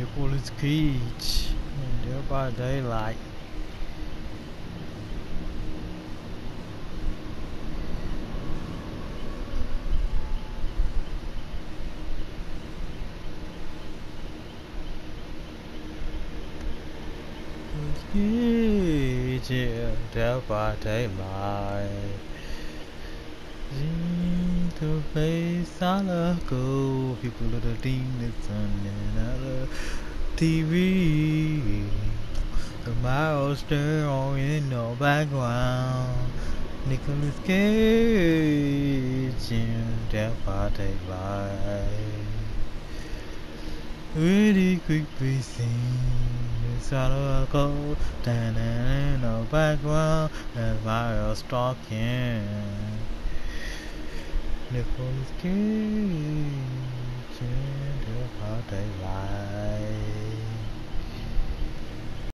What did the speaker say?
Nicolas Cage in Dead by Daylight. Cage in Dead by Daylight. To face all the go, people of the team that's on another TV. The mouse there in the background. Nicolas Cage in Dead by Daylight. Really quick breathing. It's all a go. Standing in the background. And virus talking. Nicolas Cage.